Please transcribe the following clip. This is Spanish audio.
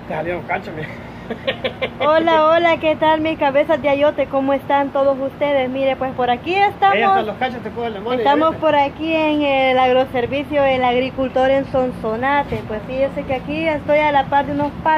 Te salieron cachos, mira. Hola, hola, ¿qué tal mis cabezas de ayote? ¿Cómo están todos ustedes? Mire, pues por aquí Ahí están estamos. los cachos, te puedo limón. Estamos por aquí en el agroservicio El Agricultor en Sonsonate. Pues fíjese que aquí estoy a la par de unos